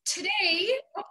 today,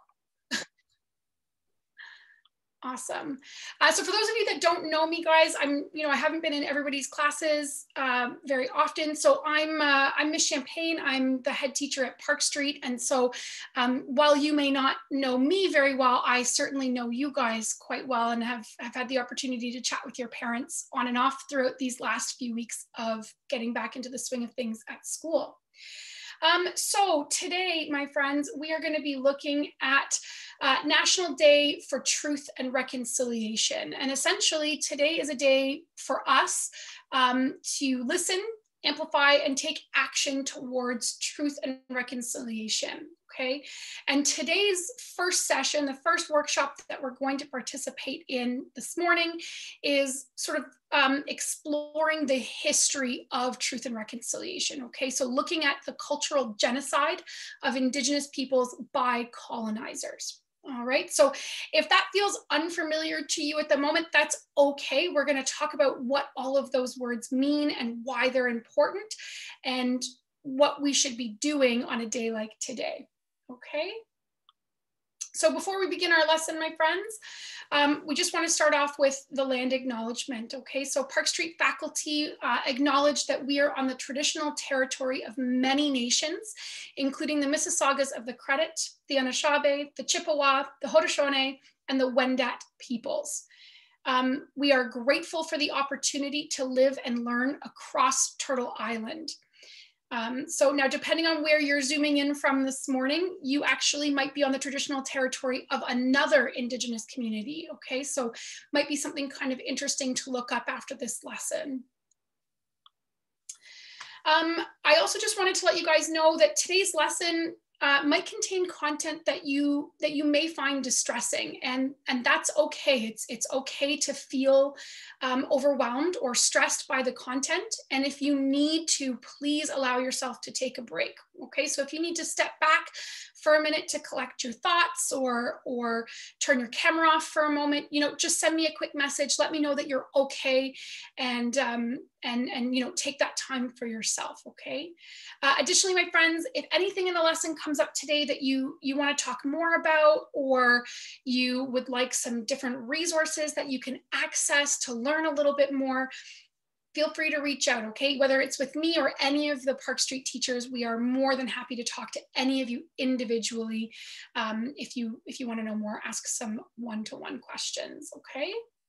awesome. So for those of you that don't know me, guys, I haven't been in everybody's classes very often. So I'm Miss Champagne. I'm the head teacher at Park Street. And so while you may not know me very well, I certainly know you guys quite well and have had the opportunity to chat with your parents on and off throughout these last few weeks of getting back into the swing of things at school. So today, my friends, we are going to be looking at National Day for Truth and Reconciliation. And essentially, today is a day for us to listen, amplify, and take action towards truth and reconciliation. Okay. And today's first session, the first workshop that we're going to participate in this morning is sort of exploring the history of truth and reconciliation. Okay, so looking at the cultural genocide of Indigenous peoples by colonizers. All right, so if that feels unfamiliar to you at the moment, that's okay. We're going to talk about what all of those words mean and why they're important and what we should be doing on a day like today. Okay. So before we begin our lesson, my friends, we just want to start off with the land acknowledgement, okay? So Park Street faculty acknowledge that we are on the traditional territory of many nations, including the Mississaugas of the Credit, the Anishinaabe, the Chippewa, the Haudenosaunee, and the Wendat peoples. We are grateful for the opportunity to live and learn across Turtle Island. So now, depending on where you're zooming in from this morning, you actually might be on the traditional territory of another Indigenous community, okay? So might be something kind of interesting to look up after this lesson. I also just wanted to let you guys know that today's lesson might contain content that you may find distressing, and that's okay. It's okay to feel overwhelmed or stressed by the content, and if you need to, please allow yourself to take a break. Okay, so if you need to step back for a minute to collect your thoughts or turn your camera off for a moment, just send me a quick message. Let me know that you're okay, and take that time for yourself. Okay. Additionally, my friends, if anything in the lesson comes up today that you want to talk more about, or you would like some different resources that you can access to learn a little bit more, feel free to reach out, okay? Whether it's with me or any of the Park Street teachers, we are more than happy to talk to any of you individually. If you want to know more, ask some one-to-one questions, okay?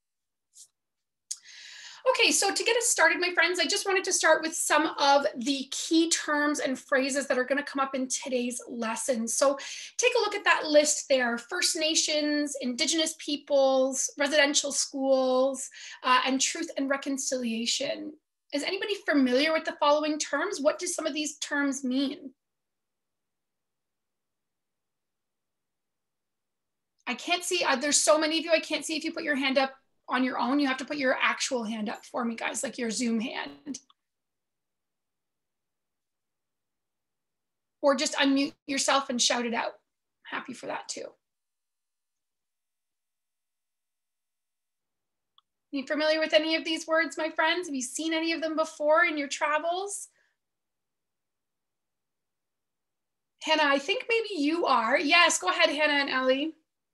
Okay, so to get us started, my friends, I just wanted to start with some of the key terms and phrases that are going to come up in today's lesson. So take a look at that list there: First Nations, Indigenous peoples, residential schools, and truth and reconciliation. Is anybody familiar with the following terms? What do some of these terms mean? I can't see, there's so many of you, I can't see if you put your hand up on your own. You have to put your actual hand up for me, guys, like your Zoom hand. Or just unmute yourself and shout it out. Happy for that too. Are you familiar with any of these words, my friends? Have you seen any of them before in your travels? Hannah, I think maybe you are. Yes, go ahead, Hannah and Ellie.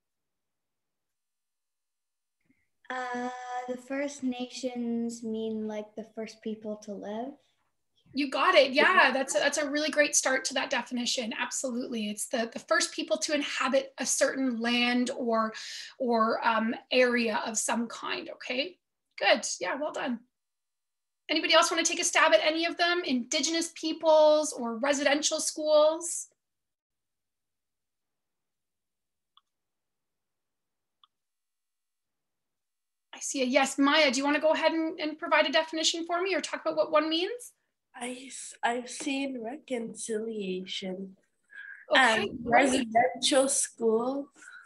The First Nations mean like the first people to live. You got it. Yeah, that's a really great start to that definition. Absolutely. It's the first people to inhabit a certain land or area of some kind. Okay, good. Yeah, well done. Anybody else want to take a stab at any of them? Indigenous peoples or residential schools? I see a yes. Maya, do you want to go ahead and provide a definition for me or talk about what one means? I've seen reconciliation. Okay, and residential schools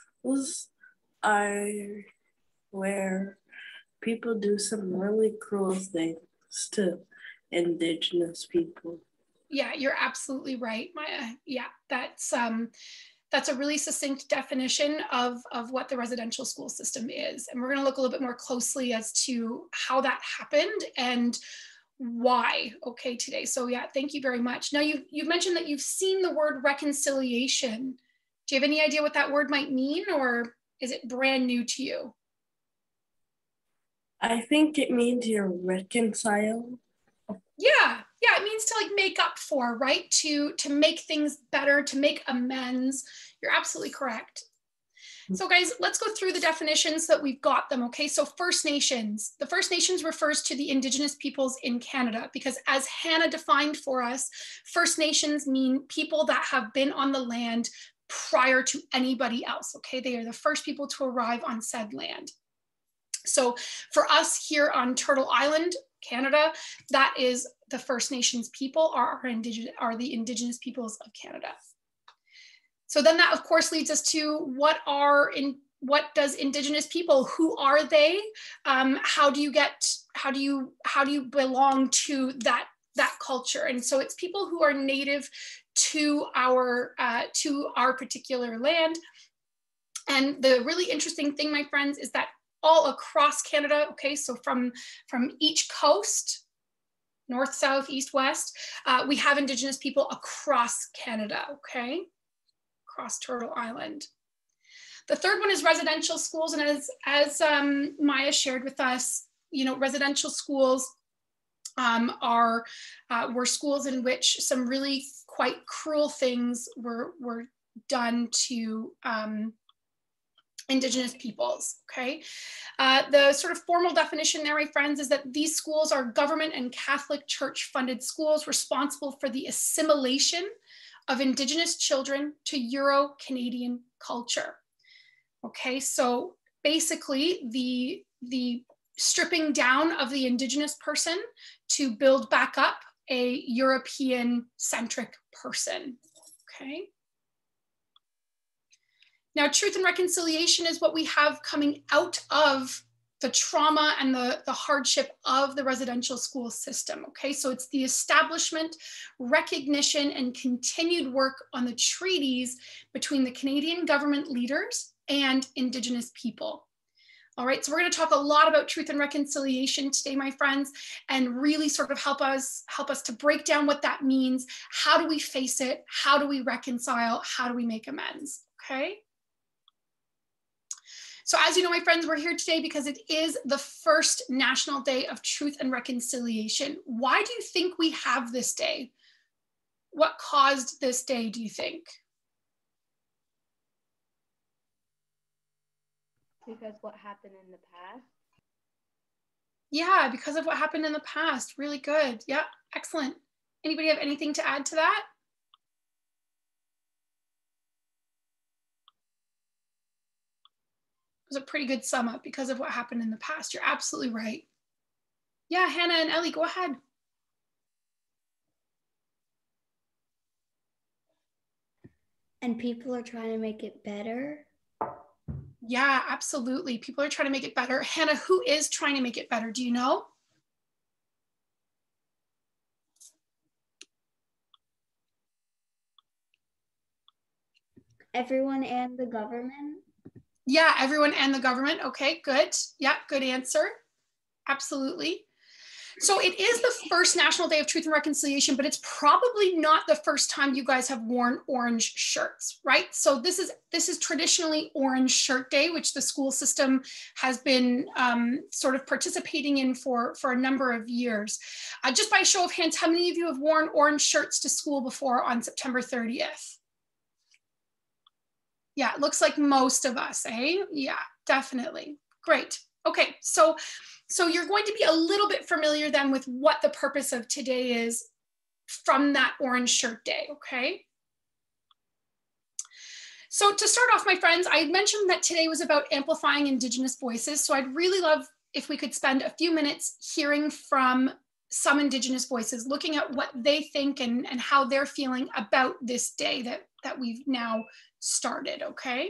are where people do some really cruel things to Indigenous people. Yeah, you're absolutely right, Maya. Yeah, that's a really succinct definition of what the residential school system is. And we're going to look a little bit more closely as to how that happened and why, okay, today. So yeah, thank you very much. Now you've mentioned that you've seen the word reconciliation Do you have any idea what that word might mean, or is it brand new to you? I think it means you're reconciled. Yeah, it means to like make up for, right? To make things better, to make amends. You're absolutely correct. So guys, let's go through the definitions so that we've got them, okay? So First Nations. The First Nations refers to the Indigenous peoples in Canada, because as Hannah defined for us, First Nations mean people that have been on the land prior to anybody else, okay? They are the first people to arrive on said land. So for us here on Turtle Island, Canada, that is the First Nations people are the Indigenous peoples of Canada. So then that of course leads us to what does Indigenous people, who are they? How do you belong to that culture? And so it's people who are native to our particular land. And the really interesting thing, my friends, is that all across Canada, okay, so from each coast, north, south, east, west, we have Indigenous people across Canada, okay, across Turtle Island. The third one is residential schools, and as Maya shared with us, residential schools were schools in which some really quite cruel things were done to Indigenous peoples, okay? The sort of formal definition there, my friends, is that these schools are government and Catholic Church funded schools responsible for the assimilation of Indigenous children to Euro-Canadian culture. Okay, so basically the stripping down of the Indigenous person to build back up a European-centric person, okay? Now, truth and reconciliation is what we have coming out of the trauma and the hardship of the residential school system, okay? So it's the establishment, recognition, and continued work on the treaties between the Canadian government leaders and Indigenous people. All right, so we're going to talk a lot about truth and reconciliation today, my friends, and really sort of help us to break down what that means. How do we face it? How do we reconcile? How do we make amends? Okay. So as you know, my friends, we're here today because it is the first National Day of Truth and Reconciliation. Why do you think we have this day? What caused this day, do you think? Because what happened in the past. Yeah, because of what happened in the past. Really good. Yeah, excellent. Anybody have anything to add to that? It was a pretty good sum up, because of what happened in the past. You're absolutely right. Yeah, Hannah and Ellie, go ahead. And people are trying to make it better. Yeah, absolutely. People are trying to make it better. Hannah, who is trying to make it better? Do you know? Everyone and the government. Yeah, everyone and the government. Okay, good. Yeah, good answer. Absolutely. So it is the first National Day of Truth and Reconciliation, but it's probably not the first time you guys have worn orange shirts, right? So this is traditionally Orange Shirt Day, which the school system has been sort of participating in for a number of years. Just by a show of hands, how many of you have worn orange shirts to school before on September 30th? Yeah, it looks like most of us, eh? Yeah, definitely. Great. Okay, so you're going to be a little bit familiar then with what the purpose of today is from that Orange Shirt Day, okay? So to start off, my friends, I mentioned that today was about amplifying Indigenous voices. So I'd really love if we could spend a few minutes hearing from some Indigenous voices, looking at what they think and how they're feeling about this day that we've now started, okay?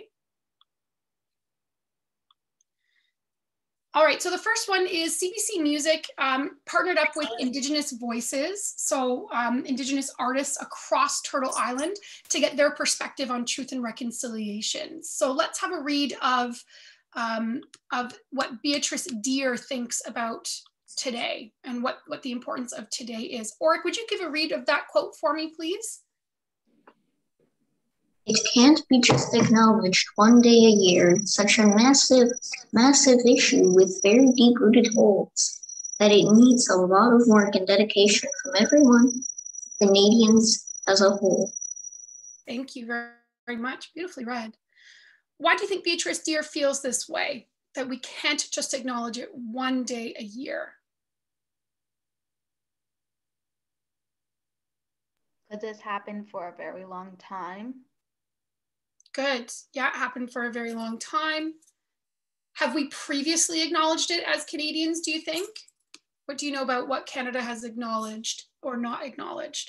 All right, so the first one is CBC Music partnered up with Indigenous Voices, so Indigenous artists across Turtle Island, to get their perspective on truth and reconciliation. So let's have a read of what Beatrice Deer thinks about today and what the importance of today is. Oric, would you give a read of that quote for me, please? It can't be just acknowledged one day a year. It's such a massive, massive issue with very deep-rooted holes that it needs a lot of work and dedication from everyone, Canadians as a whole. Thank you very, very much. Beautifully read. Why do you think Beatrice Deer feels this way, that we can't just acknowledge it one day a year? Because this happened for a very long time. Good. Yeah, it happened for a very long time. Have we previously acknowledged it as Canadians, do you think? What do you know about what Canada has acknowledged or not acknowledged?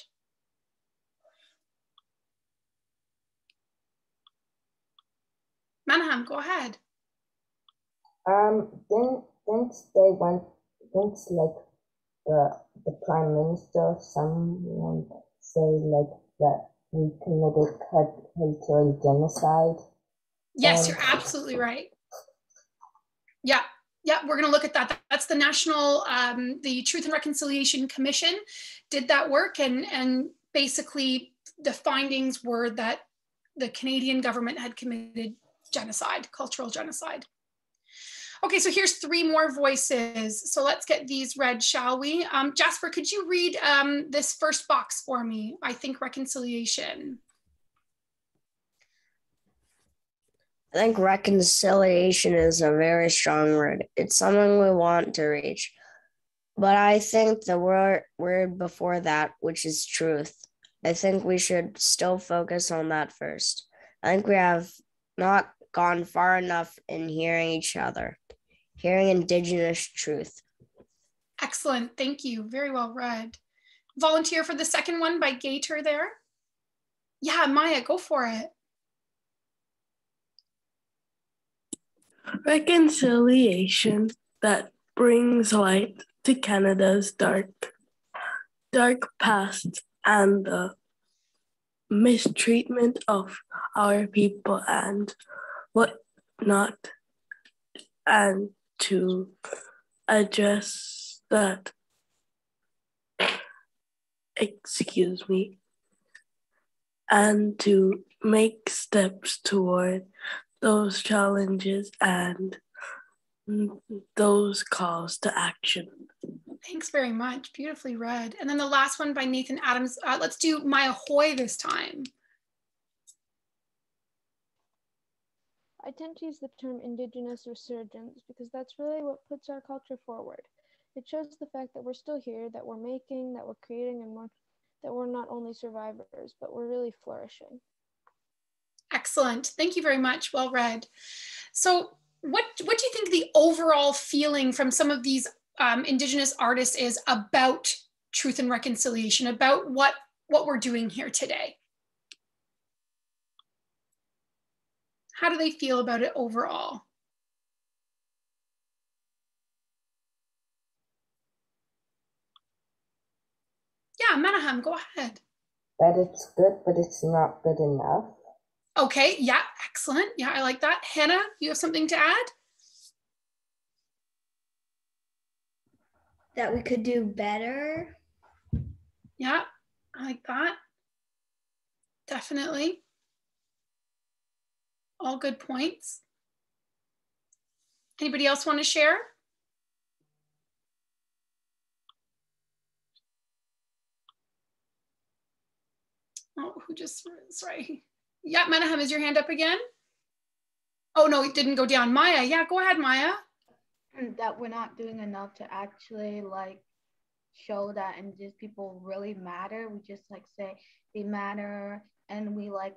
Manaham, go ahead. Since like the prime minister, someone say like that we committed cultural genocide. Yes, you're absolutely right. Yeah, we're going to look at that. That's the National, the Truth and Reconciliation Commission did that work, and basically the findings were that the Canadian government had committed genocide, cultural genocide. Okay, so here's 3 more voices. So let's get these read, shall we? Jasper, could you read this first box for me? I think reconciliation. I think reconciliation is a very strong word. It's something we want to reach. But I think the word before that, which is truth, I think we should still focus on that first. I think we have not gone far enough in hearing each other, hearing Indigenous truth. Excellent, thank you, very well read. Volunteer for the second one by Gator there? Yeah, Maya, go for it. Reconciliation that brings light to Canada's dark past and the mistreatment of our people and whatnot, and to address that, and to make steps toward those challenges and those calls to action. Thanks very much, beautifully read. And then the last one by Nathan Adams. Let's do Maya Hoy this time. I tend to use the term Indigenous resurgence because that's really what puts our culture forward. It shows the fact that we're still here, that we're making, that we're creating, and that we're not only survivors, but we're really flourishing. Excellent, thank you very much, well read. So what do you think the overall feeling from some of these Indigenous artists is about truth and reconciliation, about what we're doing here today? How do they feel about it overall? Yeah, Manaham, go ahead. That it's good, but it's not good enough. Okay, yeah, excellent. Yeah, I like that. Hannah, you have something to add? That we could do better. Yeah, I like that. Definitely. All good points. Anybody else want to share? Oh, who just, sorry. Yeah, Manaham, is your hand up again? Oh, no, it didn't go down. Maya, yeah, go ahead, Maya. That we're not doing enough to actually like show that Indigenous people really matter. We just like say they matter, and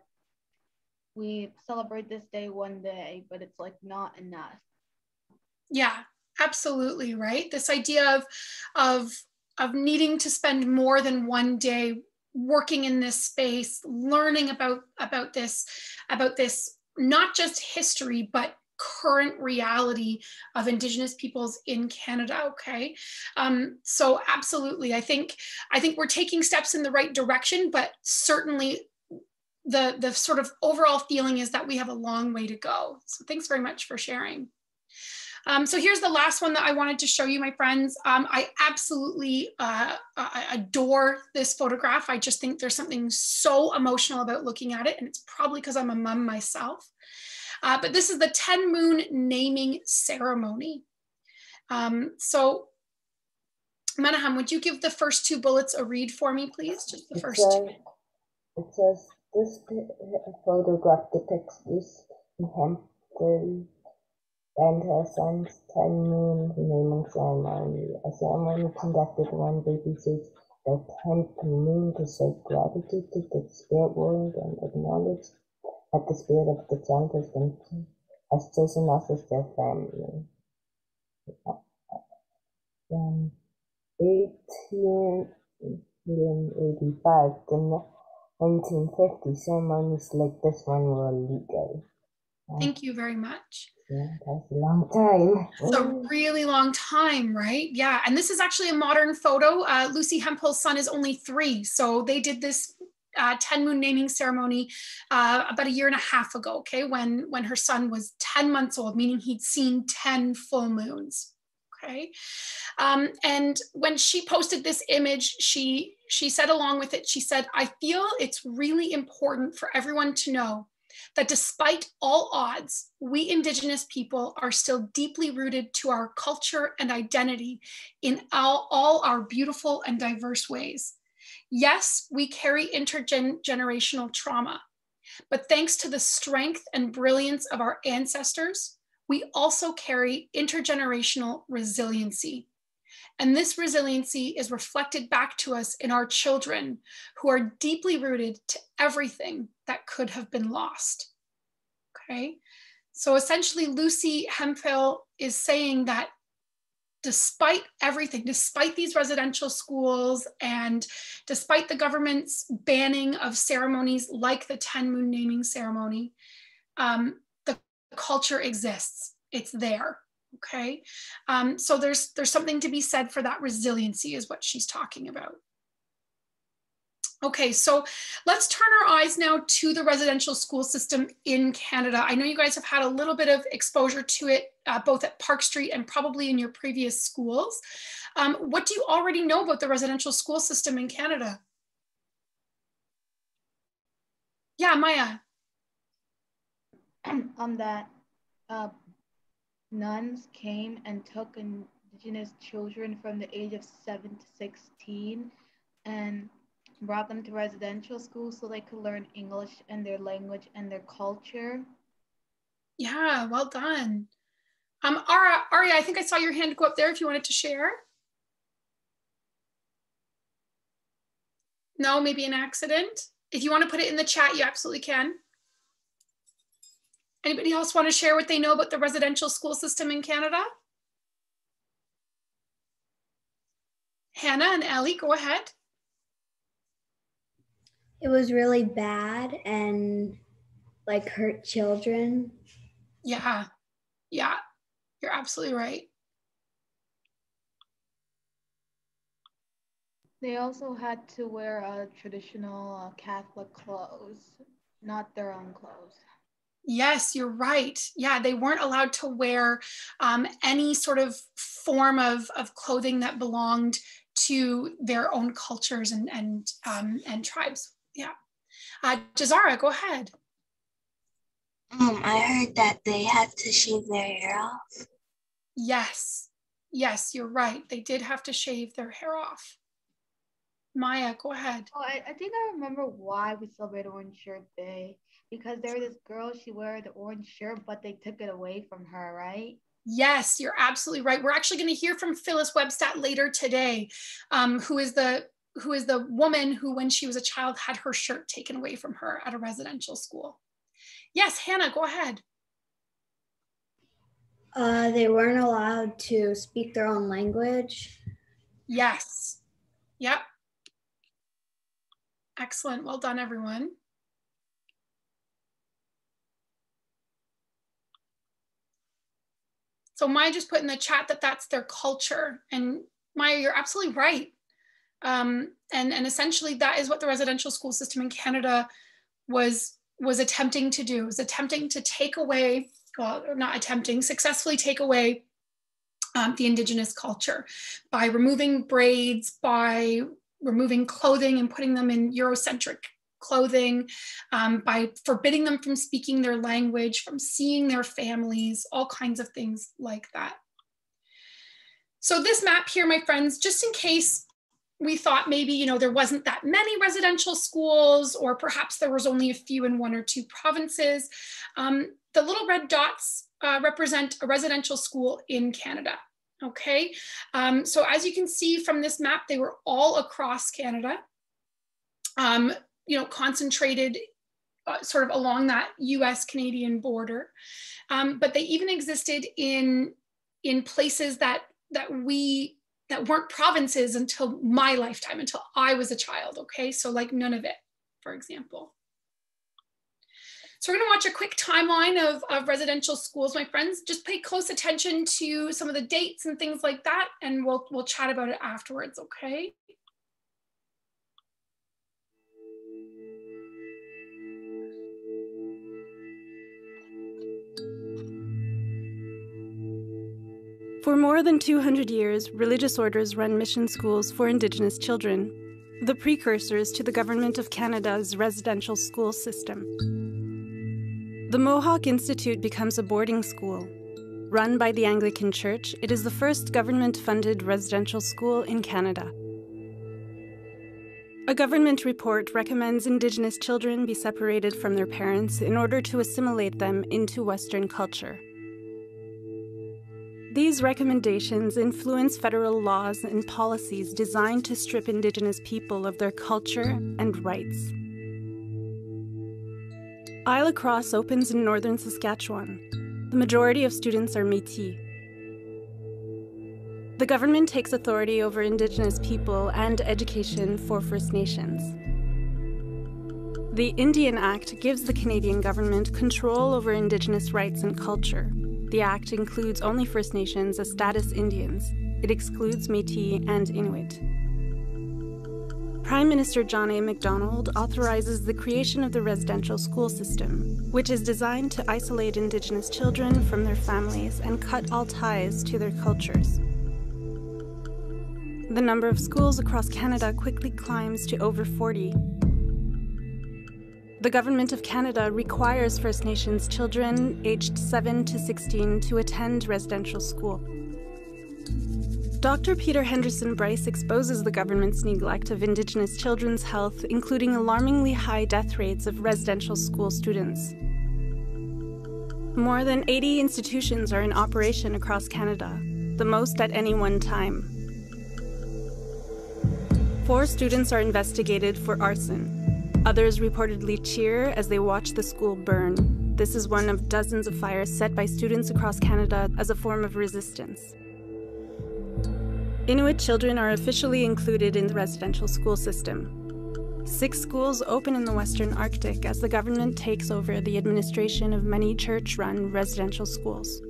we celebrate this day one day, but it's like not enough. Yeah, absolutely, right? This idea of needing to spend more than one day working in this space, learning about this, not just history, but current reality of Indigenous peoples in Canada, okay? So absolutely, I think we're taking steps in the right direction, but certainly the sort of overall feeling is that we have a long way to go. So thanks very much for sharing. So here's the last one that I wanted to show you, my friends. I absolutely adore this photograph. I just think there's something so emotional about looking at it, and it's probably because I'm a mom myself. But this is the 10 Moon naming ceremony. So Menahem, would you give the first two bullets a read for me, please? Just the first two. It says, this photograph depicts this Hampton and her son's 10 Moon naming ceremony. A ceremony conducted when baby sees the 10th moon to show gratitude to the spirit world and acknowledge that the spirit of the child has chosen us as their family. 1885 to 1950, ceremonies like this one were legal. Thank you very much. Yeah, that's a long time. It's a really long time, right? Yeah, and this is actually a modern photo. Lucy Hemphill's son is only 3, so they did this 10 Moon naming ceremony about a year and a half ago, okay, when her son was 10 months old, meaning he'd seen 10 full moons. Okay, and when she posted this image, she said along with it, she said, I feel it's really important for everyone to know that despite all odds, we Indigenous people are still deeply rooted to our culture and identity in all our beautiful and diverse ways. Yes, we carry intergenerational trauma, but thanks to the strength and brilliance of our ancestors, we also carry intergenerational resiliency. And this resiliency is reflected back to us in our children who are deeply rooted to everything that could have been lost. Okay, so essentially Lucy Hemphill is saying that despite everything, despite these residential schools and despite the government's banning of ceremonies like the 10 Moon naming ceremony, the culture exists, it's there. Okay, so there's something to be said for that resiliency is what she's talking about. Okay, so let's turn our eyes now to the residential school system in Canada. I know you guys have had a little bit of exposure to it, both at Park Street and probably in your previous schools. What do you already know about the residential school system in Canada? Yeah, Maya. That nuns came and took Indigenous children from the age of 7 to 16 and brought them to residential schools so they could learn English and their language and their culture. Yeah, well done. Aria, I think I saw your hand go up there if you wanted to share. No, maybe an accident. If you want to put it in the chat, you absolutely can. Anybody else want to share what they know about the residential school system in Canada? Hannah and Ellie, go ahead. It was really bad and like hurt children. Yeah, you're absolutely right. They also had to wear traditional Catholic clothes, not their own clothes. Yes, you're right. Yeah, they weren't allowed to wear any sort of form of clothing that belonged to their own cultures and tribes. Yeah. Jazara, go ahead. I heard that they had to shave their hair off. Yes, you're right. They did have to shave their hair off. Maya, go ahead. Oh, I think I remember why we celebrate Orange Shirt Day. Because there was this girl, she wore the orange shirt, but they took it away from her, right? Yes, you're absolutely right. We're actually going to hear from Phyllis Webstat later today, who is the woman who, when she was a child, had her shirt taken away from her at a residential school. Yes, Hannah, go ahead. They weren't allowed to speak their own language. Yes. Yep. Excellent. Well done, everyone. So Maya just put in the chat that that's their culture. And Maya, you're absolutely right. And essentially that is what the residential school system in Canada was attempting to do, was attempting to take away, well, not attempting, successfully take away the Indigenous culture by removing braids, by removing clothing and putting them in Eurocentric clothing, by forbidding them from speaking their language, from seeing their families, all kinds of things like that. So this map here, my friends, just in case we thought maybe, you know, there wasn't that many residential schools, or perhaps there was only a few in 1 or 2 provinces, the little red dots represent a residential school in Canada. Okay, so as you can see from this map, they were all across Canada, you know, concentrated sort of along that US-Canadian border, but they even existed in places that weren't provinces until my lifetime, until I was a child. Okay, so like Nunavut, for example. So we're going to watch a quick timeline of residential schools, my friends. Just pay close attention to some of the dates and things like that, and we'll chat about it afterwards, okay? For more than 200 years, religious orders run mission schools for Indigenous children, the precursors to the Government of Canada's residential school system. The Mohawk Institute becomes a boarding school. Run by the Anglican Church, it is the first government-funded residential school in Canada. A government report recommends Indigenous children be separated from their parents in order to assimilate them into Western culture. These recommendations influence federal laws and policies designed to strip Indigenous people of their culture and rights. Isle Cross opens in northern Saskatchewan. The majority of students are Métis. The government takes authority over Indigenous people and education for First Nations. The Indian Act gives the Canadian government control over Indigenous rights and culture. The Act includes only First Nations as status Indians. It excludes Métis and Inuit. Prime Minister John A. Macdonald authorizes the creation of the residential school system, which is designed to isolate Indigenous children from their families and cut all ties to their cultures. The number of schools across Canada quickly climbs to over 40. The Government of Canada requires First Nations children aged 7 to 16 to attend residential school. Dr. Peter Henderson Bryce exposes the government's neglect of Indigenous children's health, including alarmingly high death rates of residential school students. More than 80 institutions are in operation across Canada, the most at any one time. 4 students are investigated for arson. Others reportedly cheer as they watch the school burn. This is one of dozens of fires set by students across Canada as a form of resistance. Inuit children are officially included in the residential school system. 6 schools open in the Western Arctic as the government takes over the administration of many church-run residential schools.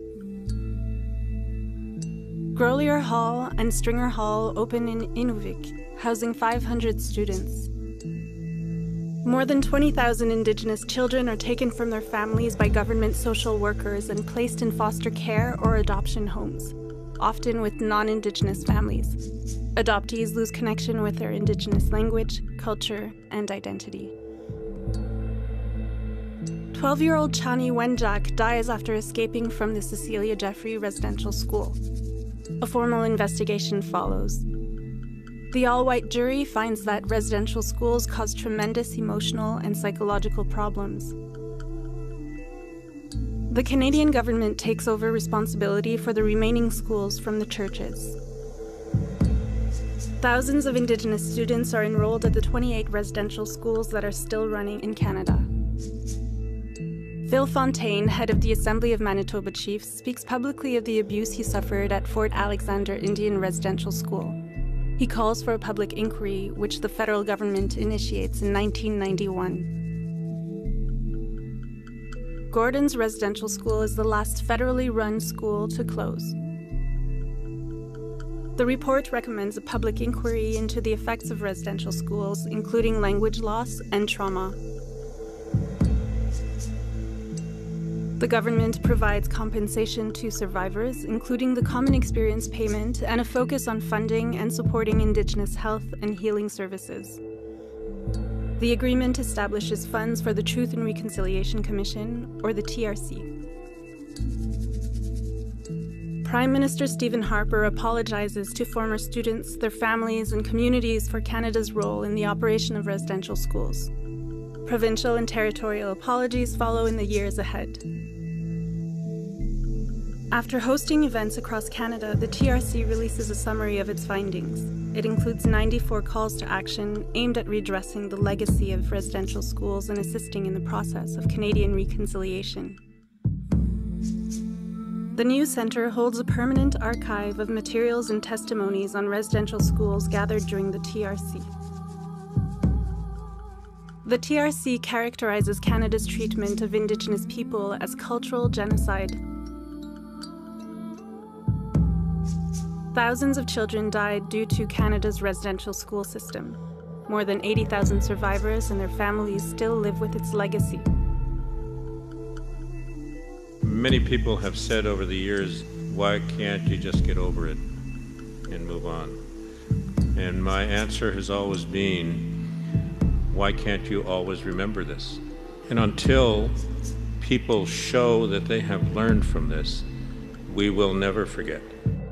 Grolier Hall and Stringer Hall open in Inuvik, housing 500 students. More than 20,000 Indigenous children are taken from their families by government social workers and placed in foster care or adoption homes, often with non-Indigenous families. Adoptees lose connection with their Indigenous language, culture, and identity. 12-year-old Chani Wenjak dies after escaping from the Cecilia Jeffrey Residential School. A formal investigation follows. The all-white jury finds that residential schools cause tremendous emotional and psychological problems. The Canadian government takes over responsibility for the remaining schools from the churches. Thousands of Indigenous students are enrolled at the 28 residential schools that are still running in Canada. Phil Fontaine, head of the Assembly of Manitoba Chiefs, speaks publicly of the abuse he suffered at Fort Alexander Indian Residential School. He calls for a public inquiry, which the federal government initiates in 1991. Gordon's Residential School is the last federally run school to close. The report recommends a public inquiry into the effects of residential schools, including language loss and trauma. The government provides compensation to survivors, including the Common Experience Payment and a focus on funding and supporting Indigenous health and healing services. The agreement establishes funds for the Truth and Reconciliation Commission, or the TRC. Prime Minister Stephen Harper apologizes to former students, their families, and communities for Canada's role in the operation of residential schools. Provincial and territorial apologies follow in the years ahead. After hosting events across Canada, the TRC releases a summary of its findings. It includes 94 calls to action aimed at redressing the legacy of residential schools and assisting in the process of Canadian reconciliation. The News Centre holds a permanent archive of materials and testimonies on residential schools gathered during the TRC. The TRC characterizes Canada's treatment of Indigenous people as cultural genocide. Thousands of children died due to Canada's residential school system. More than 80,000 survivors and their families still live with its legacy. Many people have said over the years, why can't you just get over it and move on? And my answer has always been, why can't you always remember this? And until people show that they have learned from this, we will never forget.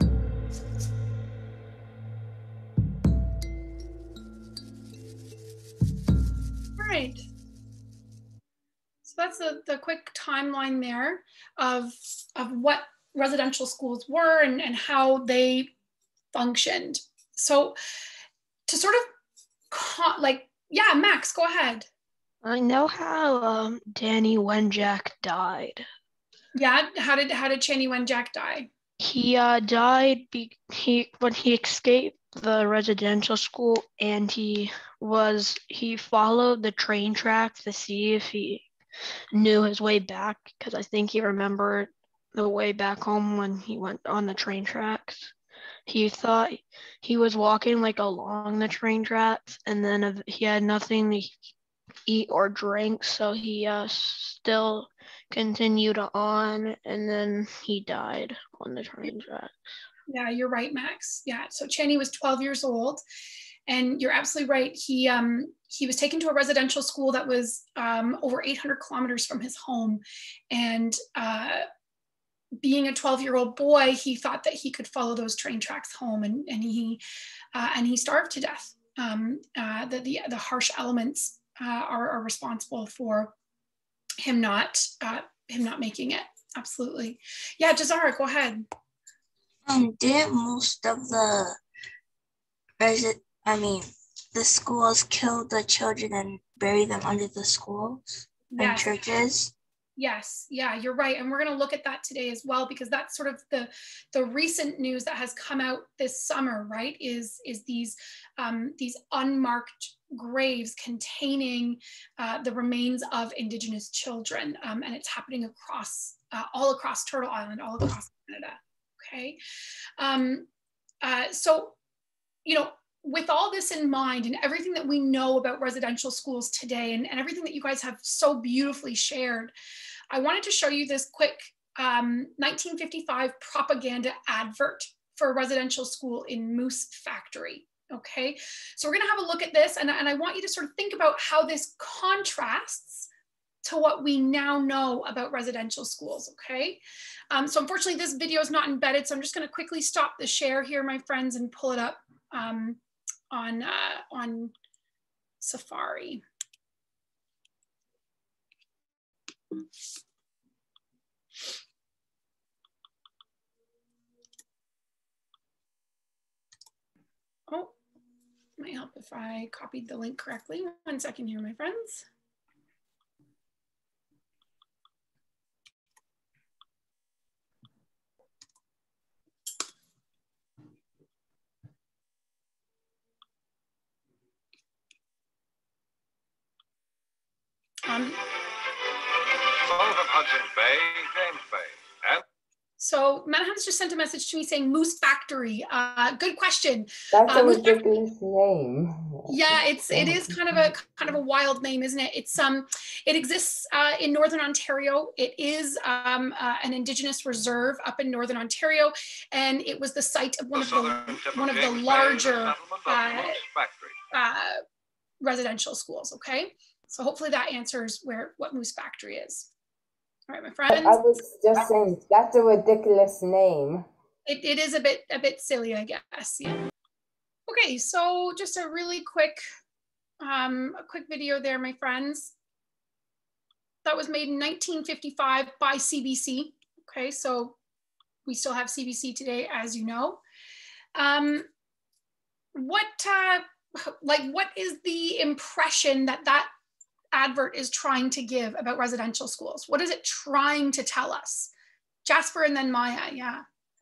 All right. So that's the quick timeline there of what residential schools were and how they functioned. So to sort of yeah, Max, go ahead. I know how Danny Wenjack died. Yeah, how did Channy Wenjack die? He died when he escaped the residential school, and he followed the train tracks to see if he knew his way back, because I think he remembered the way back home when he went on the train tracks. He thought he was walking like along the train tracks, and then he had nothing to eat or drink, so he still continued on, and then he died on the train tracks. Yeah, you're right, Max. Yeah, so Channy was 12 years old, and you're absolutely right. He was taken to a residential school that was over 800 kilometers from his home, and being a 12-year-old boy, he thought that he could follow those train tracks home, and he starved to death. The harsh elements are responsible for him not making it. Absolutely. Yeah, Jazara, go ahead. Didn't most of the schools kill the children and bury them under the schools and churches? Yes, yeah, you're right. And we're going to look at that today as well, because that's sort of the recent news that has come out this summer, right? Is these unmarked graves containing the remains of Indigenous children, and it's happening across all across Turtle Island, all across Canada. Okay, so with all this in mind and everything that we know about residential schools today, and everything that you guys have so beautifully shared, I wanted to show you this quick 1955 propaganda advert for a residential school in Moose Factory. Okay, so we're gonna have a look at this, and I want you to sort of think about how this contrasts to what we now know about residential schools, okay? So unfortunately this video is not embedded, so I'm just gonna quickly stop the share here, my friends, and pull it up on Safari. Oh, might help if I copied the link correctly. 1 second here, my friends. South of Hudson Bay, James Bay, and So Menaham's just sent a message to me saying Moose Factory. Good question. That's a ridiculous name. Yeah, it is kind of a wild name, isn't it? It exists in Northern Ontario. It is an Indigenous reserve up in Northern Ontario, and it was the site of one of the larger residential schools. Okay, so hopefully that answers what Moose Factory is. All right, my friends. I was just saying that's a ridiculous name. It is a bit silly, I guess. Yeah. Okay, so just a really quick video there, my friends. That was made in 1955 by CBC. Okay, so we still have CBC today, as you know. What is the impression that advert is trying to give about residential schools? What is it trying to tell us? Jasper and then Maya, yeah.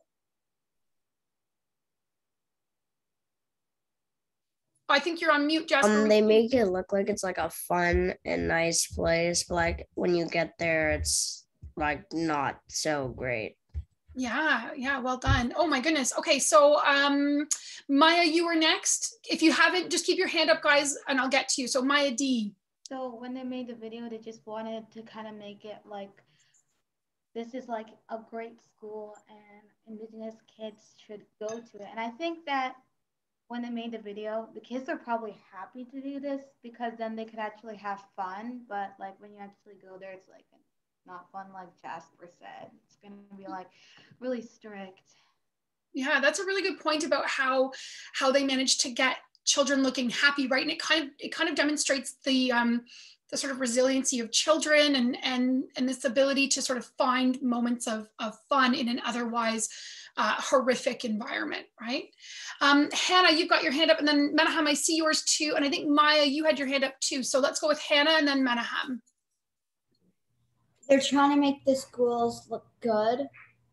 I think you're on mute, Jasper. They make it look like it's like a fun and nice place, but like when you get there, it's like not so great. Yeah, well done. Oh my goodness. Okay, so Maya, you were next. If you haven't, just keep your hand up, guys, and I'll get to you. So Maya D. So when they made the video, they just wanted to kind of make it like, this is like a great school and Indigenous kids should go to it. And I think that when they made the video, the kids are probably happy to do this because then they could actually have fun. But like when you actually go there, it's like not fun, like Jasper said. It's going to be like really strict. Yeah, that's a really good point about how they managed to get children looking happy, right? And it kind of demonstrates the sort of resiliency of children and this ability to sort of find moments of fun in an otherwise horrific environment, right? Hannah, you've got your hand up, and then Menahem, I see yours too, and I think Maya, you had your hand up too. So let's go with Hannah and then Menahem. They're trying to make the schools look good.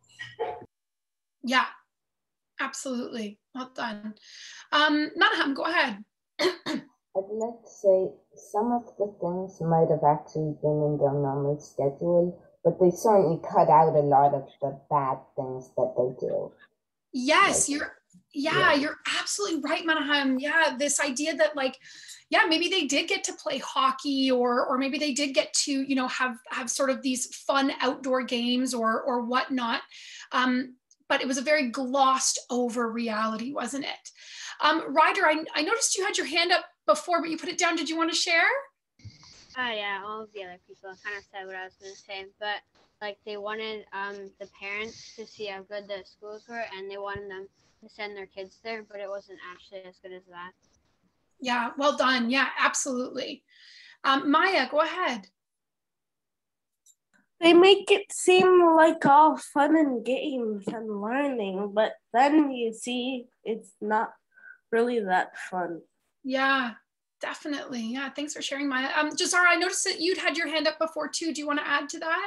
Yeah, absolutely. Well done. Menahem, go ahead. I'd like to say some of the things might have actually been in their normal schedule, but they certainly cut out a lot of the bad things that they do. Yes, you're absolutely right, Menahem. Yeah, this idea that maybe they did get to play hockey or maybe they did get to, have sort of these fun outdoor games or whatnot. But it was a very glossed over reality, wasn't it? Ryder, I noticed you had your hand up before, but you put it down. Did you want to share? Yeah, all of the other people kind of said what I was going to say, but they wanted the parents to see how good the schools were, and they wanted them to send their kids there, but it wasn't actually as good as that. Yeah, well done. Yeah, absolutely. Maya, go ahead. They make it seem like all fun and games and learning, but then you see it's not really that fun. Yeah, definitely. Yeah, thanks for sharing, Maya. Jazara, I noticed that you'd had your hand up before too. Do you want to add to that?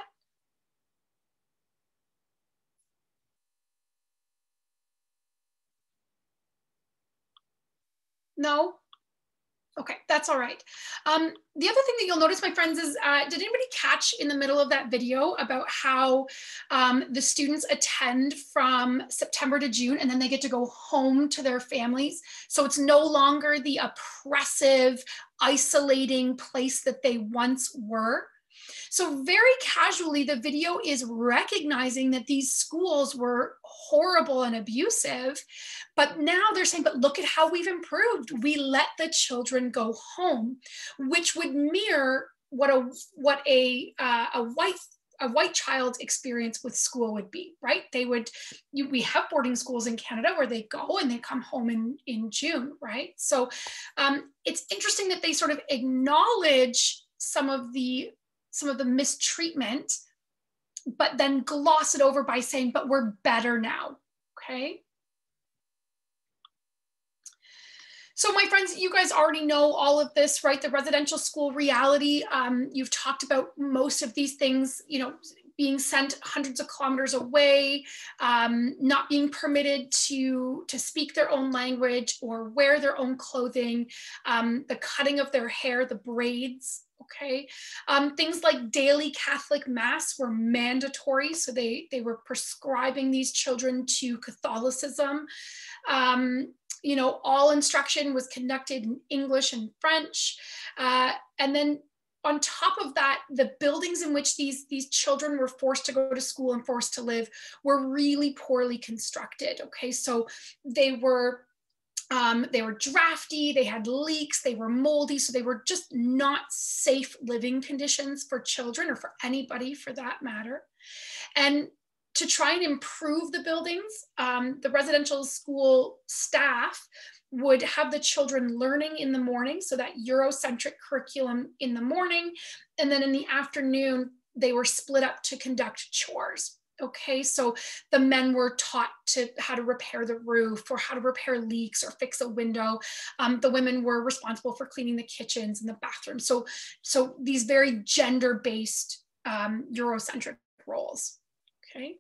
No? Okay, that's all right. The other thing that you'll notice, my friends, is did anybody catch in the middle of that video about how the students attend from September to June and then they get to go home to their families? So it's no longer the oppressive, isolating place that they once were. So very casually, the video is recognizing that these schools were horrible and abusive, but now they're saying, but look at how we've improved. We let the children go home, which would mirror what a white child's experience with school would be, right? We have boarding schools in Canada where they go and they come home in June, right? So it's interesting that they sort of acknowledge some of the mistreatment, but then gloss it over by saying, but we're better now, okay? So my friends, you guys already know all of this, right? The residential school reality. You've talked about most of these things, being sent hundreds of kilometers away, not being permitted to speak their own language or wear their own clothing, the cutting of their hair, the braids, Okay, things like daily Catholic Mass were mandatory, so they were prescribing these children to Catholicism. You know, all instruction was conducted in English and French, and then on top of that, the buildings in which these children were forced to go to school and forced to live were really poorly constructed. Okay, so they were drafty, they had leaks, they were moldy, so they were just not safe living conditions for children or for anybody for that matter. And to try and improve the buildings, the residential school staff would have the children learning in the morning, so that Eurocentric curriculum in the morning, and then in the afternoon, they were split up to conduct chores. Okay, so the men were taught how to repair the roof or how to repair leaks or fix a window. The women were responsible for cleaning the kitchens and the bathrooms. So these very gender-based Eurocentric roles. Okay.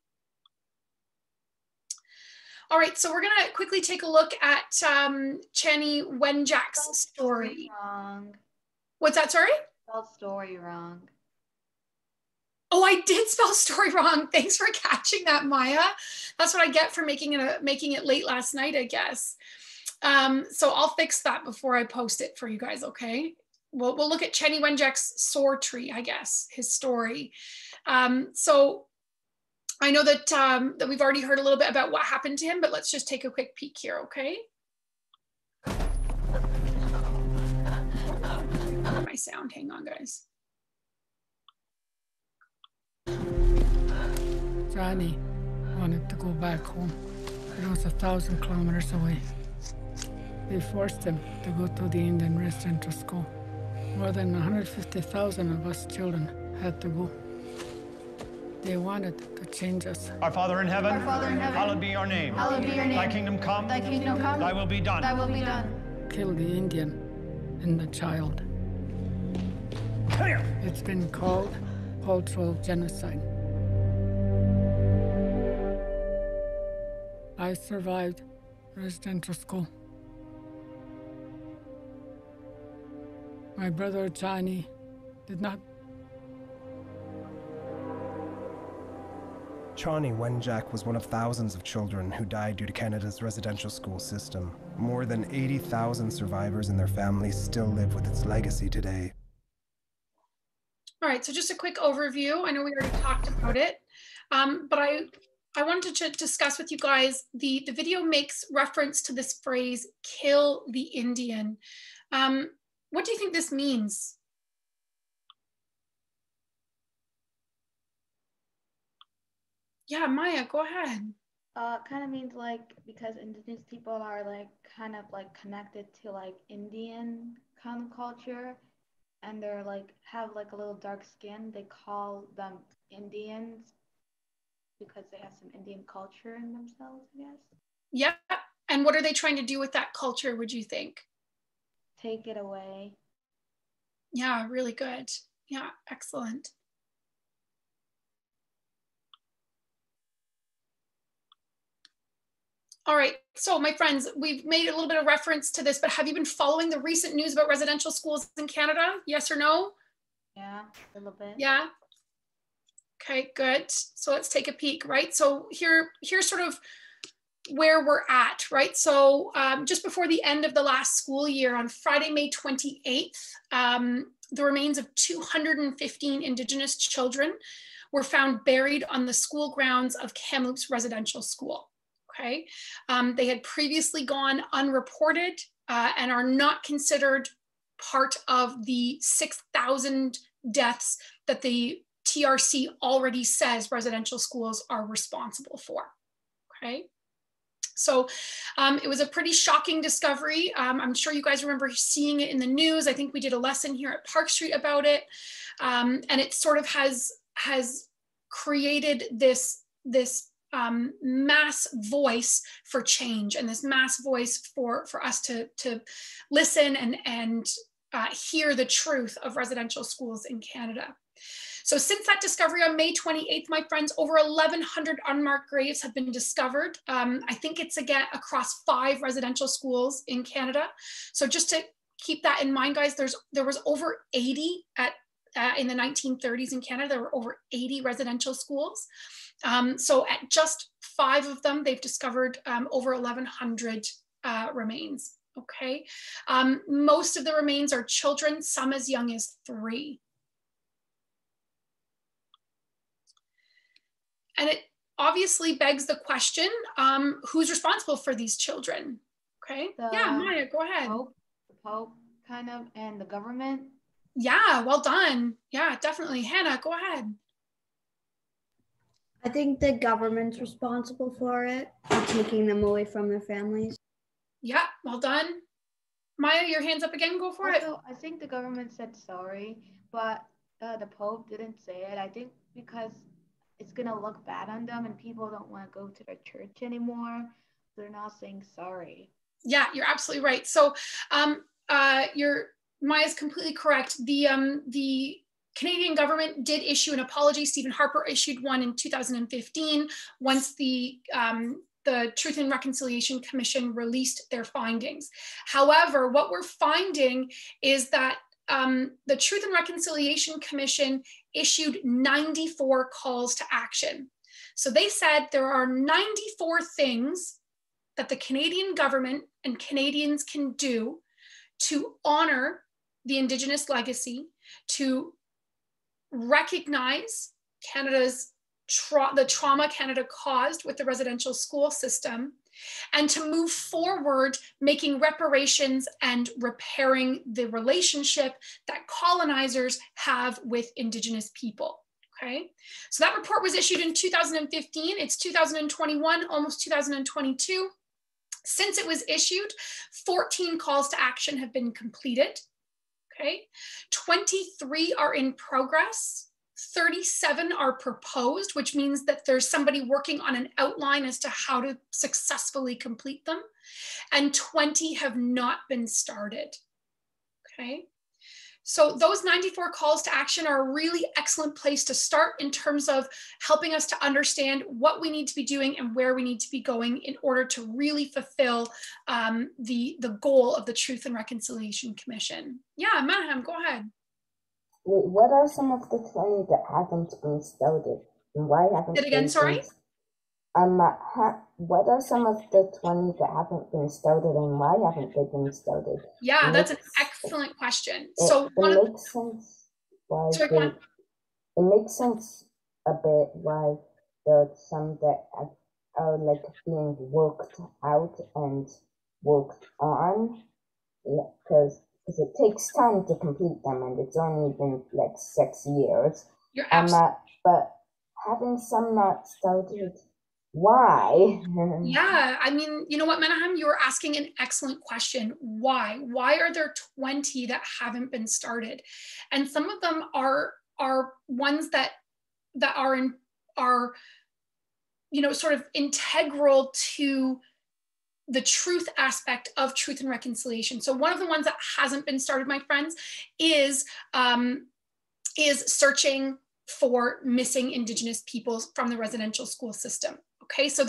All right, so we're gonna quickly take a look at Chanie Wenjack's story. Wrong. What's that, sorry? Spelled story wrong. Oh, I did spell story wrong. Thanks for catching that, Maya. That's what I get for making it late last night, I guess. So I'll fix that before I post it for you guys, okay? We'll look at Chanie Wenjack's Soar Tree, I guess, his story. So I know that, that we've already heard a little bit about what happened to him, but let's just take a quick peek here, okay? My sound, hang on, guys. Johnny wanted to go back home. It was 1,000 kilometers away. They forced him to go to the Indian residential school. More than 150,000 of us children had to go. They wanted to change us. Our Father in heaven, hallowed be your name. Hallowed be your name. Thy kingdom come. Thy kingdom come. Thy will be done. Thy will be done. Kill the Indian and the child. It's been called cultural genocide. I survived residential school. My brother Johnny did not. Chanie Wenjack was one of thousands of children who died due to Canada's residential school system. More than 80,000 survivors and their families still live with its legacy today. All right, so just a quick overview. I know we already talked about it, but I wanted to discuss with you guys, the video makes reference to this phrase, kill the Indian. What do you think this means? Yeah, Maya, go ahead. Kind of means like, because Indigenous people are like kind of like connected to like Indian kind of culture, and they're like have like a little dark skin, they call them Indians because they have some Indian culture in themselves, I guess. Yeah, and what are they trying to do with that culture, would you think? Take it away. Yeah, really good. Yeah, excellent. All right, so my friends, we've made a little bit of reference to this, but have you been following the recent news about residential schools in Canada? Yes or no? Yeah, a little bit. Yeah. Okay, good. So let's take a peek, right? So here's sort of where we're at, right? So just before the end of the last school year, on Friday, May 28th, the remains of 215 Indigenous children were found buried on the school grounds of Kamloops Residential School. Okay, they had previously gone unreported and are not considered part of the 6,000 deaths that the TRC already says residential schools are responsible for. Okay, so it was a pretty shocking discovery. I'm sure you guys remember seeing it in the news. I think we did a lesson here at Park Street about it, and it sort of has created this mass voice for change, and this mass voice for us to listen and hear the truth of residential schools in Canada. So since that discovery on May 28th, my friends, over 1,100 unmarked graves have been discovered. I think it's again across 5 residential schools in Canada. So just to keep that in mind, guys. There was over 80 in the 1930s in Canada. There were over 80 residential schools. So at just 5 of them, they've discovered over 1,100 remains. Okay, most of the remains are children, some as young as 3. And it obviously begs the question, who's responsible for these children? Okay, yeah, Maya, go ahead. The Pope, kind of, and the government. Yeah, well done. Yeah, definitely. Hannah, go ahead. I think the government's responsible for it, for taking them away from their families. Yeah, well done. Maya, your hand's up again, go for it. I think the government said sorry, but the Pope didn't say it. I think because it's gonna look bad on them and people don't want to go to their church anymore. They're not saying sorry. Yeah, you're absolutely right. So Maya's completely correct. The Canadian government did issue an apology. Stephen Harper issued one in 2015 once the Truth and Reconciliation Commission released their findings. However, what we're finding is that the Truth and Reconciliation Commission issued 94 calls to action. So they said there are 94 things that the Canadian government and Canadians can do to honor the Indigenous legacy, to recognize Canada's the trauma Canada caused with the residential school system, and to move forward making reparations and repairing the relationship that colonizers have with Indigenous people. Okay, so that report was issued in 2015. It's 2021, almost 2022. Since it was issued, 14 calls to action have been completed. Okay, 23 are in progress. 37 are proposed, which means that there's somebody working on an outline as to how to successfully complete them. And 20 have not been started. Okay. So those 94 calls to action are a really excellent place to start in terms of helping us to understand what we need to be doing and where we need to be going in order to really fulfill the goal of the Truth and Reconciliation Commission. Yeah, Manahem, go ahead. Wait, what are some of the 20 that haven't been started? And why haven't Say it again, sorry? What are some of the 20 that haven't been started and why haven't they been started? Yeah, that's an excellent question. So it makes sense why it makes sense a bit why there are some that are like being worked out and worked on, because it takes time to complete them and it's only been like 6 years. You're absolutely but having some not started, why? Yeah, I mean, you know what, Menahem, you were asking an excellent question. Why? Why are there 20 that haven't been started? And some of them are ones that are you know, sort of integral to the truth aspect of Truth and Reconciliation. So one of the ones that hasn't been started, my friends, is searching for missing Indigenous peoples from the residential school system. Okay, so the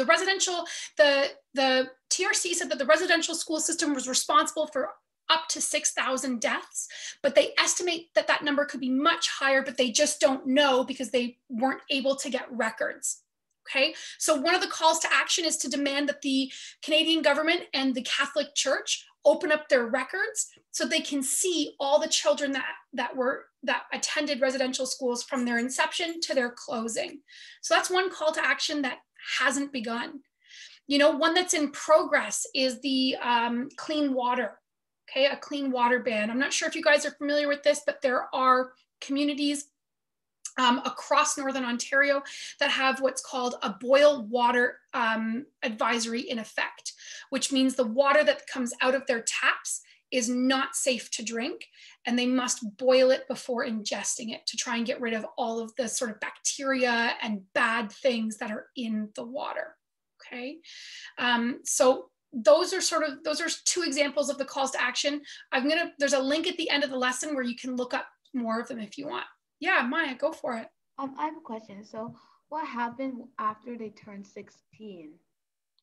TRC said that the residential school system was responsible for up to 6,000 deaths, but they estimate that that number could be much higher, but they just don't know because they weren't able to get records. Okay, so one of the calls to action is to demand that the Canadian government and the Catholic Church open up their records so they can see all the children that attended residential schools from their inception to their closing. So that's one call to action that hasn't begun. You know, one that's in progress is the clean water. Okay, a clean water ban. I'm not sure if you guys are familiar with this, but there are communities across Northern Ontario that have what's called a boil water advisory in effect, which means the water that comes out of their taps is not safe to drink, and they must boil it before ingesting it to try and get rid of all of the sort of bacteria and bad things that are in the water. Okay, so those are 2 examples of the calls to action. There's a link at the end of the lesson where you can look up more of them if you want. Yeah, Maya, go for it. I have a question. So what happened after they turned 16?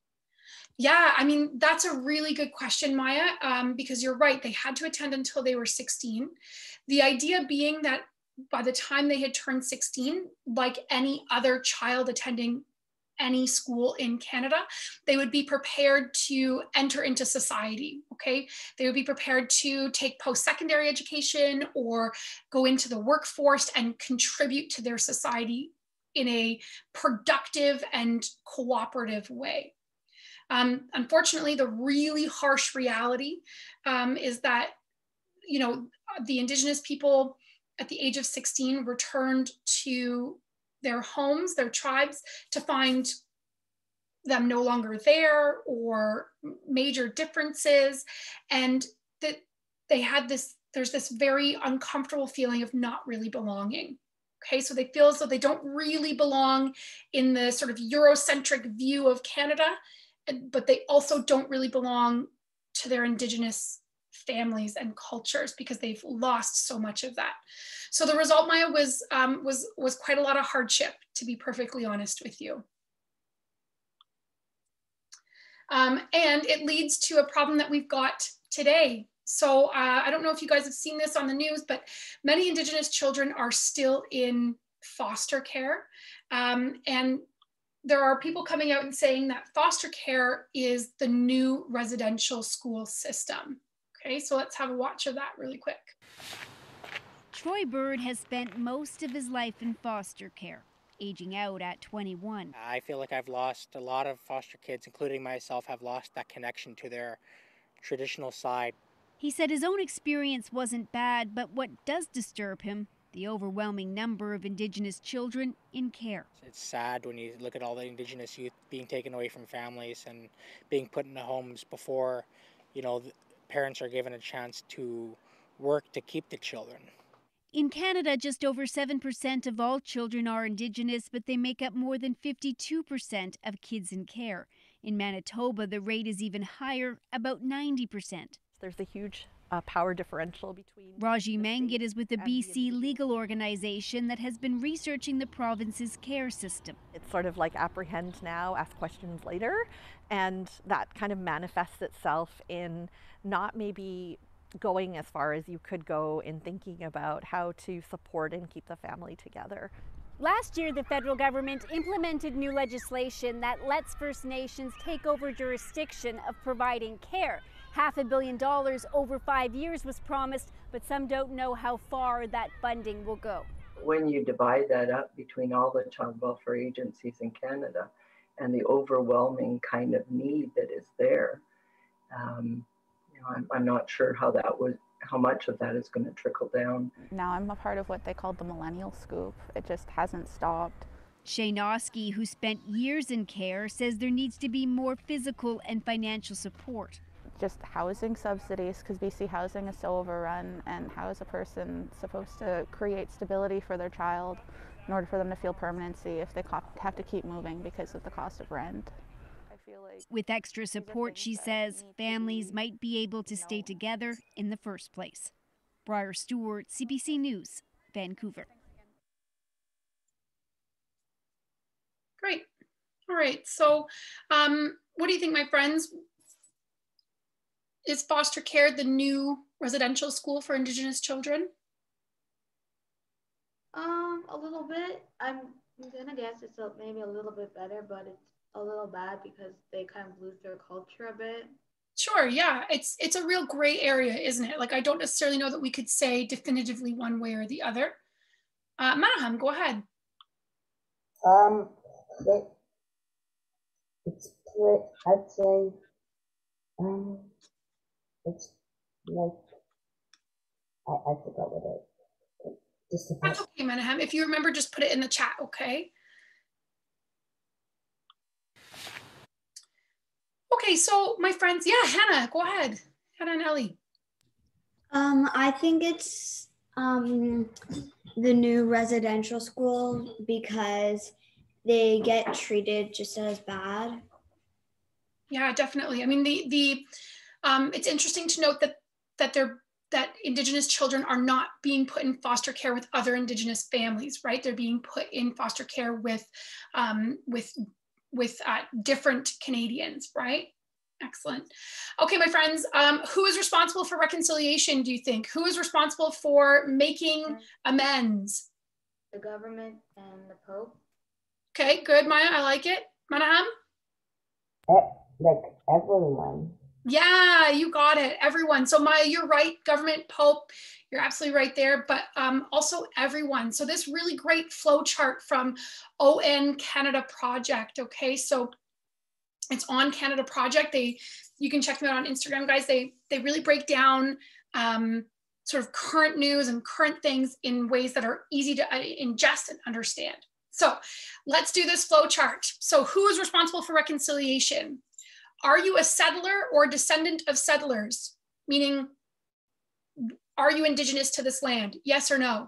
Yeah, I mean, that's a really good question, Maya, because you're right. They had to attend until they were 16. The idea being that by the time they had turned 16, like any other child attending any school in Canada, they would be prepared to enter into society, okay? They would be prepared to take post-secondary education or go into the workforce and contribute to their society in a productive and cooperative way. Unfortunately, the really harsh reality is that, you know, the Indigenous people at the age of 16 returned to their homes, their tribes, to find them no longer there or major differences. And that they had this, there's this very uncomfortable feeling of not really belonging. Okay, so they feel as though they don't really belong in the sort of Eurocentric view of Canada, but they also don't really belong to their Indigenous families and cultures because they've lost so much of that. So the result, Maya, was quite a lot of hardship, to be perfectly honest with you. And it leads to a problem that we've got today. So I don't know if you guys have seen this on the news, but many Indigenous children are still in foster care. And there are people coming out and saying that foster care is the new residential school system. Okay, so let's have a watch of that really quick. Troy Bird has spent most of his life in foster care, aging out at 21. I feel like I've lost a lot of foster kids, including myself, have lost that connection to their traditional side. He said his own experience wasn't bad, but what does disturb him, the overwhelming number of Indigenous children in care. It's sad when you look at all the Indigenous youth being taken away from families and being put into homes before, you know, parents are given a chance to work to keep the children. In Canada, just over 7% of all children are Indigenous, but they make up more than 52% of kids in care. In Manitoba, the rate is even higher, about 90%. There's a huge power differential between... Raji Mangit is with the BC legal organization that has been researching the province's care system. It's sort of like apprehend now, ask questions later, and that kind of manifests itself in not maybe going as far as you could go in thinking about how to support and keep the family together. Last year, the federal government implemented new legislation that lets First Nations take over jurisdiction of providing care. $500 million over 5 years was promised, but some don't know how far that funding will go. When you divide that up between all the child welfare agencies in Canada and the overwhelming kind of need that is there, I'm not sure how much of that is going to trickle down. Now I'm a part of what they called the millennial scoop. It just hasn't stopped. Shane Oskey, who spent years in care, says there needs to be more physical and financial support. Just housing subsidies, because BC housing is so overrun, and how is a person supposed to create stability for their child in order for them to feel permanency if they have to keep moving because of the cost of rent? With extra support, she says, families might be able to stay together in the first place. Briar Stewart, CBC News, Vancouver. Great. All right. So what do you think, my friends? Is foster care the new residential school for Indigenous children? A little bit. I'm gonna guess it's maybe a little bit better, but it's a little bad because they kind of lose their culture a bit. Sure, yeah. It's a real gray area, isn't it? Like, I don't necessarily know that we could say definitively one way or the other. Manaham, go ahead. I'd say it's like, I forgot what That's okay, Manaham. If you remember, just put it in the chat, okay? Okay, so my friends, yeah, Hannah, go ahead. Hannah and Ellie. I think it's the new residential school because they get treated just as bad. Yeah, definitely. I mean, it's interesting to note that Indigenous children are not being put in foster care with other Indigenous families, right? They're being put in foster care with different Canadians, right? Excellent. Okay, my friends, who is responsible for reconciliation, do you think? Who is responsible for making amends? The government and the Pope. Okay, good, Maya, I like it. Manaham? Like everyone. Yeah, you got it, everyone. So Maya, you're right, government, Pope, you're absolutely right there, but also everyone. So this really great flow chart from ON Canada Project, okay? So it's On Canada Project. You can check them out on Instagram, guys. They really break down sort of current news and current things in ways that are easy to ingest and understand. So let's do this flow chart. So who is responsible for reconciliation? Are you a settler or a descendant of settlers? Meaning, are you Indigenous to this land? Yes or no?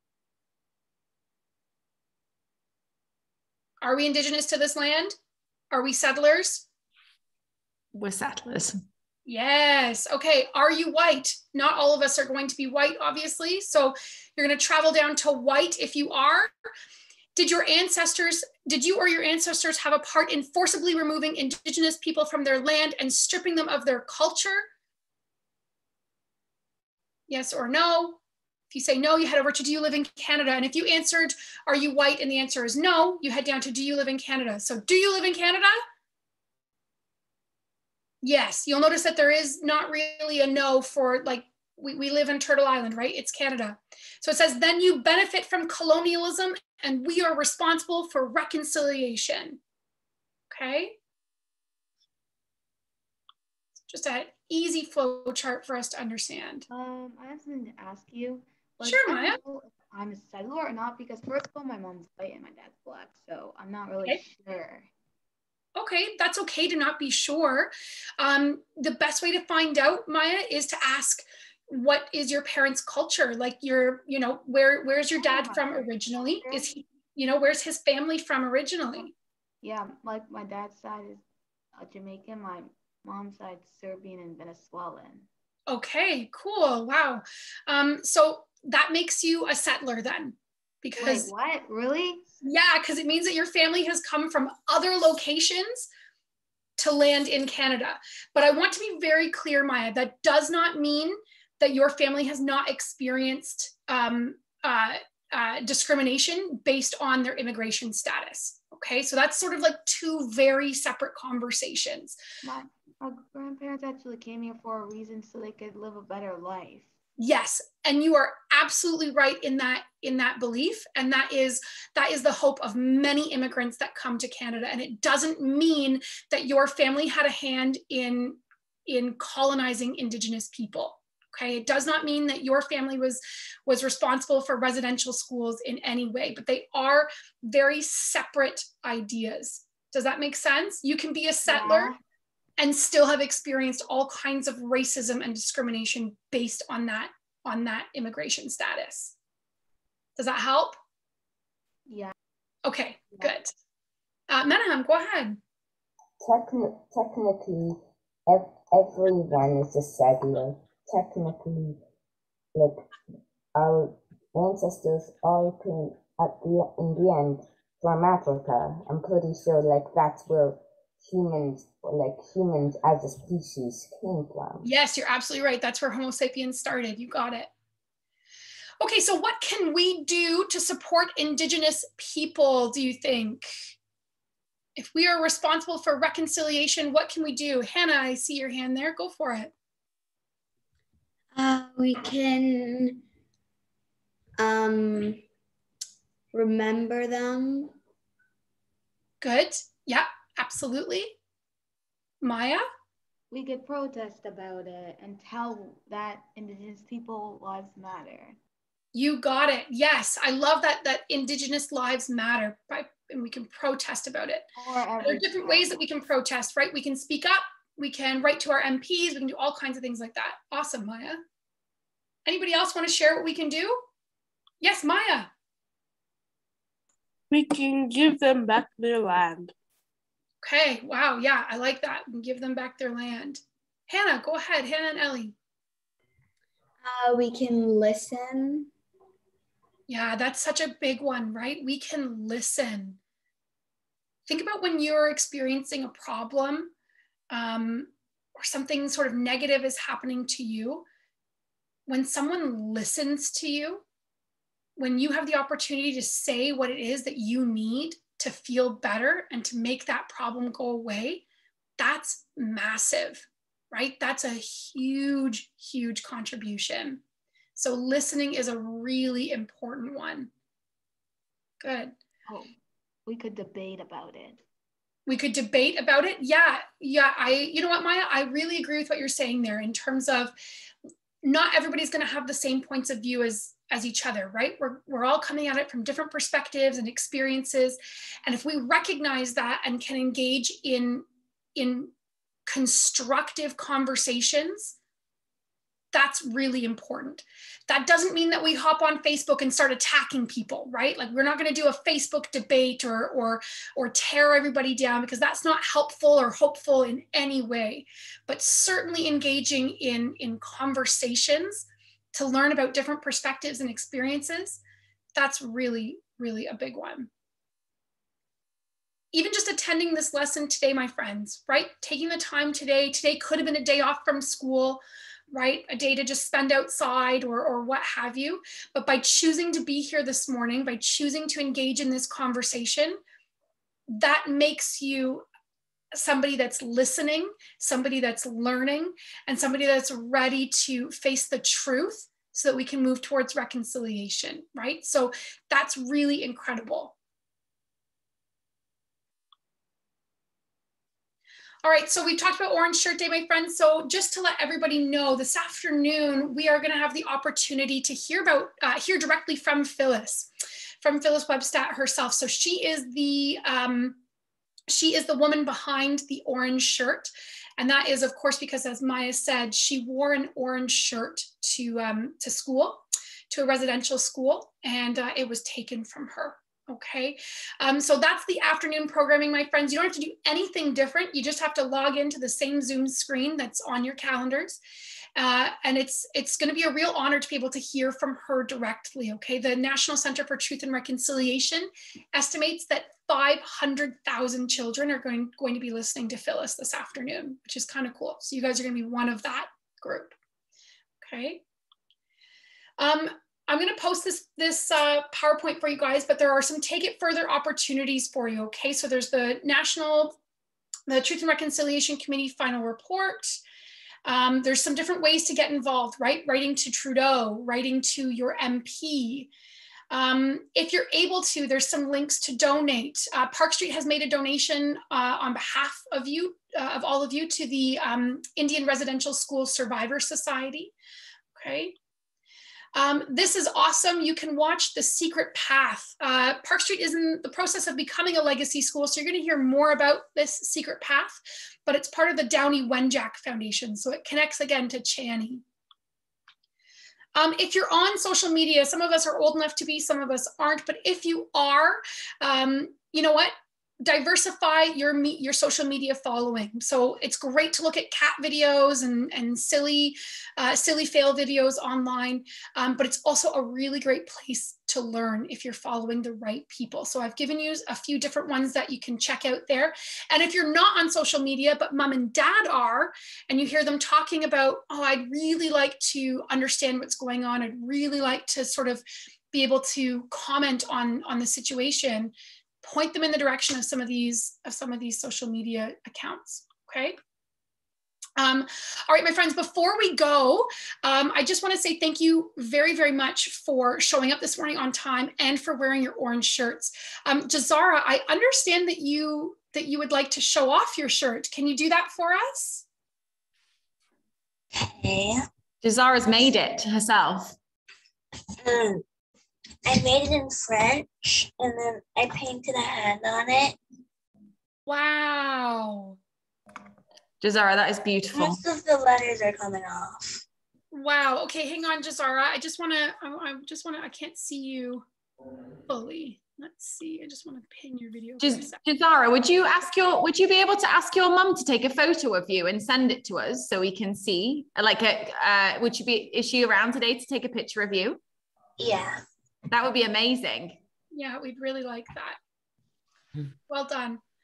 Are we Indigenous to this land? Are we settlers? We're settlers. Yes. Okay. Are you white? Not all of us are going to be white, obviously. So you're going to travel down to white if you are. Did you or your ancestors have a part in forcibly removing Indigenous people from their land and stripping them of their culture? Yes or no? If you say no, you head over to do you live in Canada? And if you answered, are you white? And the answer is no, you head down to do you live in Canada? So do you live in Canada? Yes, you'll notice that there is not really a no for like, we live in Turtle Island, right? It's Canada. So it says, then you benefit from colonialism and we are responsible for reconciliation. Okay. Just an easy flow chart for us to understand. I have something to ask you. Like, sure, Maya. I don't know if I'm a settler or not because first of all, my mom's white and my dad's black. So I'm not really sure. Okay, that's okay to not be sure. The best way to find out, Maya, is to ask, what is your parents' culture? Like where's your dad from originally? Is he, where's his family from originally? Yeah, like my dad's side is Jamaican, my mom's side Serbian and Venezuelan. Okay, cool, wow. So that makes you a settler then. Because wait, what? Really? Yeah, because it means that your family has come from other locations to land in Canada. But I want to be very clear, Maya, that does not mean that your family has not experienced discrimination based on their immigration status. Okay, so that's sort of like two very separate conversations. My grandparents actually came here for a reason so they could live a better life. Yes, and you are absolutely right in that belief, and that is the hope of many immigrants that come to Canada. And it doesn't mean that your family had a hand in colonizing Indigenous people. Okay, it does not mean that your family was responsible for residential schools in any way, but they are very separate ideas. Does that make sense? You can be a settler. Yeah. And still have experienced all kinds of racism and discrimination based on that immigration status. Does that help? Yeah. Okay, good. Manaham, go ahead. Technically, everyone is a settler. Technically, like our ancestors all came in the end from Africa. I'm pretty sure like that's where humans as a species came from. Yes, you're absolutely right. That's where Homo sapiens started. You got it. Okay, so what can we do to support Indigenous people, do you think? If we are responsible for reconciliation, what can we do? Hannah, I see your hand there. Go for it. We can remember them. Good. Yeah. Absolutely. Maya? We could protest about it and tell that Indigenous people lives matter. You got it. Yes, I love that Indigenous lives matter, right? And we can protest about it. There are different ways that we can protest, right? We can speak up, we can write to our MPs, we can do all kinds of things like that. Awesome, Maya. Anybody else want to share what we can do? Yes, Maya. We can give them back their land. Okay, wow, yeah, I like that. And give them back their land. Hannah, go ahead. Hannah and Ellie. We can listen. Yeah, that's such a big one, right? We can listen. think about when you're experiencing a problem or something sort of negative is happening to you. When someone listens to you, when you have the opportunity to say what it is that you need to feel better and to make that problem go away, that's massive, right? That's a huge, huge contribution. So listening is a really important one. Good. Oh, we could debate about it. We could debate about it. Yeah. You know what, Maya, I really agree with what you're saying there in terms of not everybody's going to have the same points of view as each other, right? We're all coming at it from different perspectives and experiences. And if we recognize that and can engage in constructive conversations, that's really important. That doesn't mean that we hop on Facebook and start attacking people, right? Like, we're not going to do a Facebook debate or tear everybody down, because that's not helpful or hopeful in any way. But certainly engaging in conversations to learn about different perspectives and experiences, that's really, really a big one. Even just attending this lesson today, my friends, right? Taking the time today could have been a day off from school, right? A day to just spend outside or what have you. But by choosing to be here this morning, by choosing to engage in this conversation, that makes you somebody that's listening, somebody that's learning, and somebody that's ready to face the truth so that we can move towards reconciliation, right? So that's really incredible. All right, so we talked about Orange Shirt Day, my friends. So just to let everybody know, this afternoon, we are gonna have the opportunity to hear directly from Phyllis Webstat herself. So she is the woman behind the orange shirt. And that is, of course, because, as Maya said, she wore an orange shirt to school, to a residential school, and it was taken from her. Okay, so that's the afternoon programming, my friends. You don't have to do anything different. You just have to log into the same Zoom screen that's on your calendars. And it's going to be a real honor to be able to hear from her directly, okay? The National Center for Truth and Reconciliation estimates that 500,000 children are going to be listening to Phyllis this afternoon, which is kind of cool. So you guys are going to be one of that group, okay? I'm going to post this PowerPoint for you guys, but there are some take it further opportunities for you, okay? So there's the Truth and Reconciliation Committee final report. There's some different ways to get involved, right? Writing to Trudeau, writing to your MP. If you're able to, there's some links to donate. Park Street has made a donation on behalf of you, of all of you, to the Indian Residential School Survivor Society, okay? This is awesome. You can watch The Secret Path. Park Street is in the process of becoming a legacy school, so you're going to hear more about this secret path, but it's part of the Downey Wenjack Foundation, so it connects again to Chani. If you're on social media, some of us are old enough to be, some of us aren't, but if you are, you know what? Diversify your social media following. So it's great to look at cat videos and silly fail videos online, but it's also a really great place to learn if you're following the right people. So I've given you a few different ones that you can check out there. And if you're not on social media, but mom and dad are, and you hear them talking about, oh, I'd really like to understand what's going on, I'd really like to sort of be able to comment on the situation, point them in the direction of some of these social media accounts, okay? All right, my friends, before we go, I just want to say thank you very, very much for showing up this morning on time and for wearing your orange shirts. Jazara, I understand that you would like to show off your shirt. Can you do that for us? Okay. Jazara's made it herself. I made it in French, and then I painted a hand on it. Wow. Jazara, that is beautiful. Most of the letters are coming off. Wow. Okay, hang on, Jazara. I can't see you fully. Let's see. I just want to pin your video. Jazara, would you be able to ask your mum to take a photo of you and send it to us so we can see? Is she around today to take a picture of you? Yeah. That would be amazing. Yeah, we'd really like that. Well done.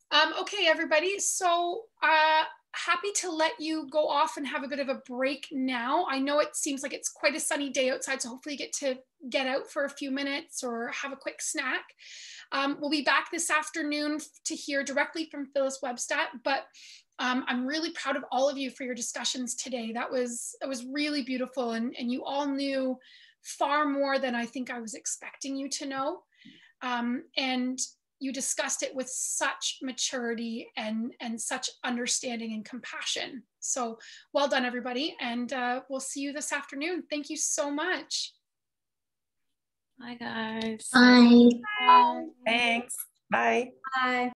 Okay, everybody. So happy to let you go off and have a bit of a break now. I know it seems like it's quite a sunny day outside, so hopefully you get to get out for a few minutes or have a quick snack. We'll be back this afternoon to hear directly from Phyllis Webstat, but I'm really proud of all of you for your discussions today. It was really beautiful, and you all knew far more than I think I was expecting you to know. And you discussed it with such maturity and such understanding and compassion. So well done, everybody. And we'll see you this afternoon. Thank you so much. Bye, guys. Bye. Bye. Thanks. Bye. Bye.